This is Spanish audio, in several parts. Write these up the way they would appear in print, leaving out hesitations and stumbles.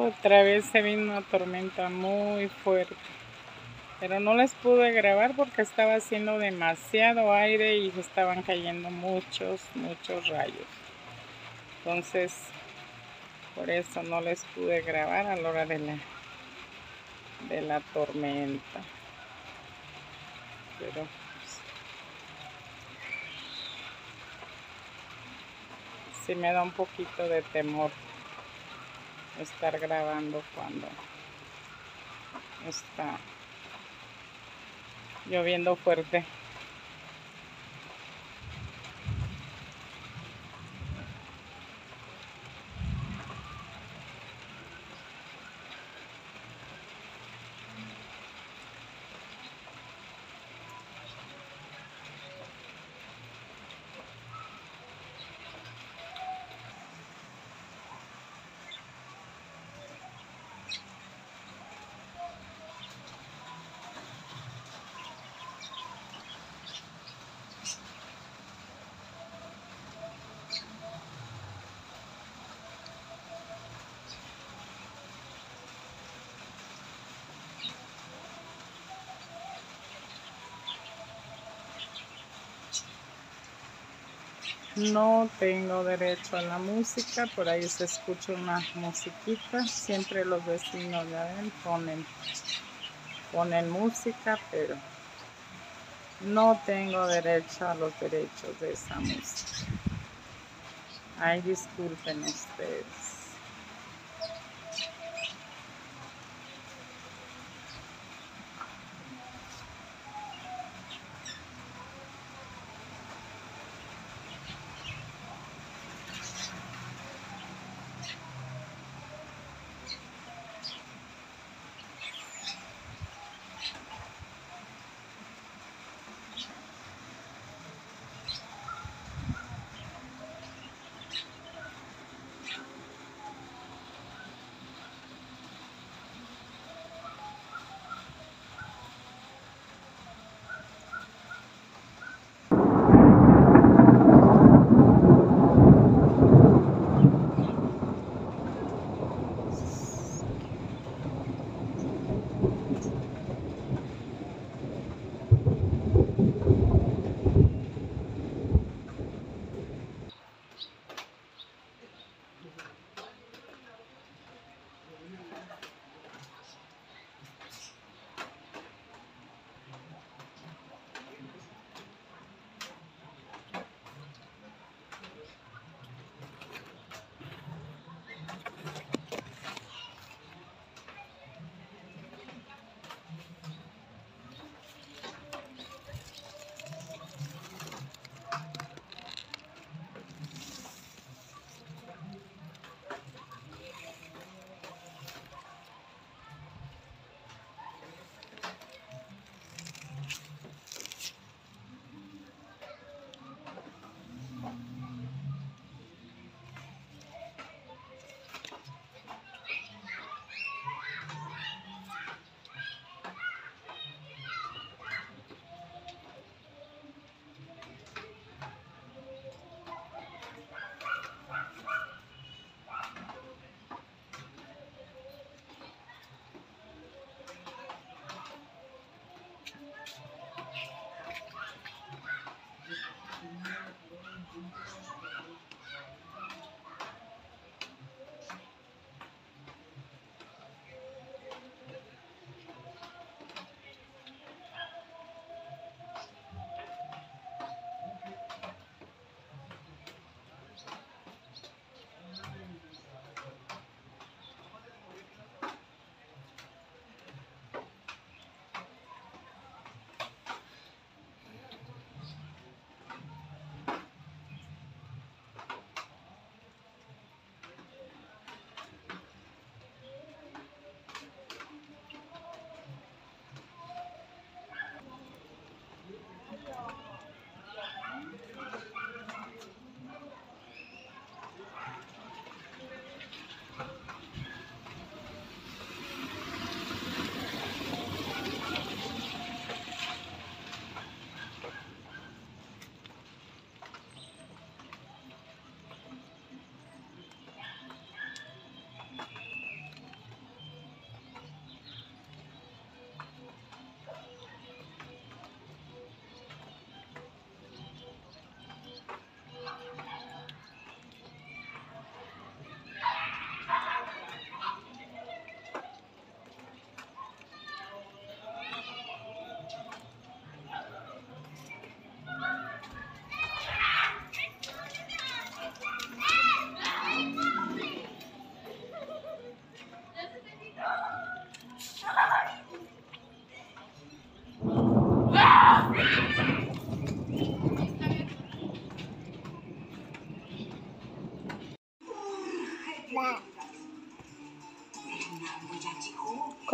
Otra vez se vino una tormenta muy fuerte, pero no les pude grabar porque estaba haciendo demasiado aire y estaban cayendo muchos rayos. Entonces, por eso no les pude grabar a la hora de la tormenta. Pero sí me da un poquito de temor estar grabando cuando está lloviendo fuerte. No tengo derecho a la música, por ahí se escucha una musiquita. Siempre los vecinos ya ven, ponen música, pero no tengo derecho a los derechos de esa música. Ay, disculpen ustedes.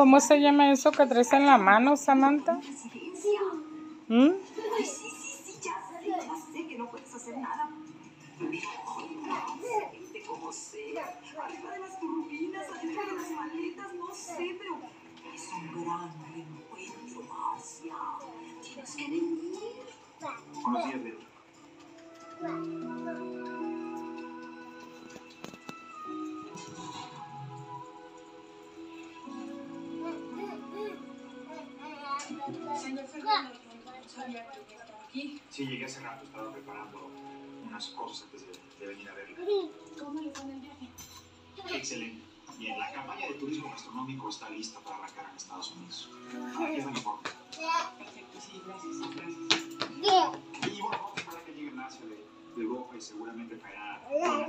¿Cómo se llama eso que traes en la mano, Samantha? ¿Mm? Ay, sí, ya sé que no puedes hacer nada. Excelente como sea. Arriba de las turbinas, adentro de las maletas, no sé, pero es un gran reencuentro, Marcia. Tienes que venir. Buenos días, Leo. Señor Fernando, no sabía que estaba aquí. Sí, llegué hace rato, estaba preparando unas cosas antes de venir a verla. ¿Cómo le fue en el viaje? Excelente. Bien, la campaña de turismo gastronómico está lista para arrancar en Estados Unidos. Aquí es la mejor. Perfecto, sí, gracias. Y bueno, vamos a esperar a que llegue Marcia de Europa y seguramente caerá.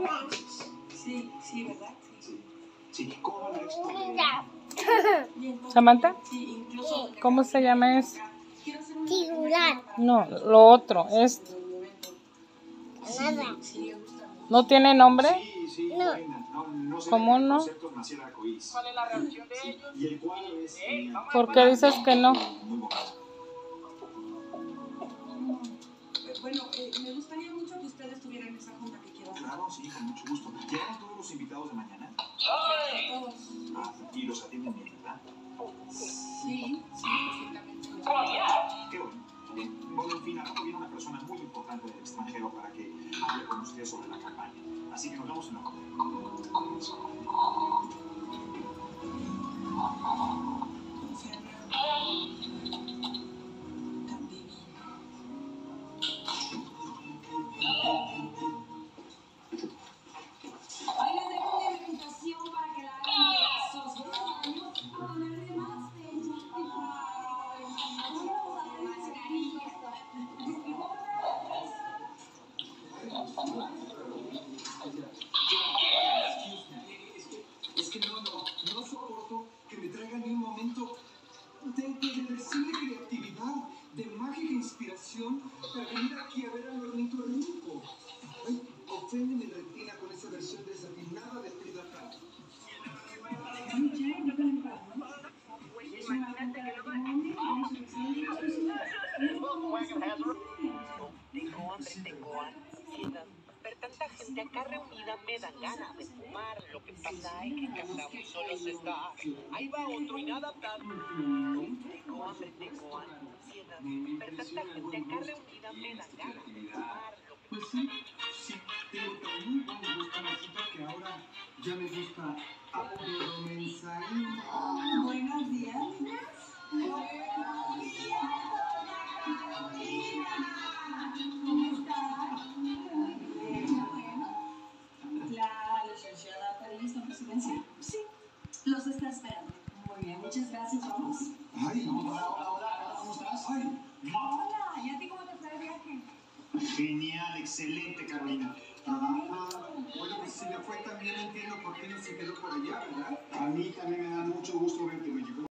Sí, ¿verdad? Sí, ¿cómo va la expo Bien, ¿Samantha? sí, incluso... ¿Cómo se llama eso? Quiero hacer un... Titular. No, lo otro, esto. Nada. Sí, le gusta mucho. ¿No tiene nombre? Sí, No. Reina. No sé. ¿Cómo no? Conceptos nació el arcoíris. ¿Cuál es la reacción de ellos? Y el cuadro es genial. ¿Por qué dices que no? Muy bonito. Bueno, me gustaría mucho que ustedes tuvieran esa junta que quiero hacer. Claro, sí, con mucho gusto. ¿Llegaron todos los invitados de mañana? Todos. Y los atienden bien, ¿verdad? Sí, perfectamente. Qué bueno. Bien. Bueno, en fin, acá viene una persona muy importante del extranjero para que hable con usted sobre la campaña. Así que nos vemos en la comida. Tan divino. Ay, les dejo mi reputación para que la hagan pedazos. Años a ponerle más bella. Ay, vamos a darle más cariño. Es que no soporto que me traigan ni un momento de irreversible creatividad, de mágica inspiración para venir aquí a ver al ornitorrinco. Ay, ofende mi retina con esa versión desafinada de Frida Kahlo. Tengo ansiedad. Ver tanta gente acá reunida me dan ganas de fumar. Lo que pasa es que cada uno solo se está. Ahí va otro inadaptado. Tengo ansiedad. Ver tanta gente acá reunida me dan ganas de fumar. Pues sí, tengo tan muy buen gusto, Marcita, que ahora ya me gusta apromensaín. Buenos días, niñas. Buenos días, ¿cómo están? Bueno, la licenciada Paris, ¿no, presidencia? Sí, los está esperando. Muy bien, muchas gracias, vamos. Ay, hola, ¿cómo estás? Ay, Hola, ¿y a ti cómo te fue el viaje? Genial, excelente, Carolina. bueno, pues si le fue tan bien, entiendo por qué no se quedó por allá, ¿verdad? A mí también me da mucho gusto verte, me llegó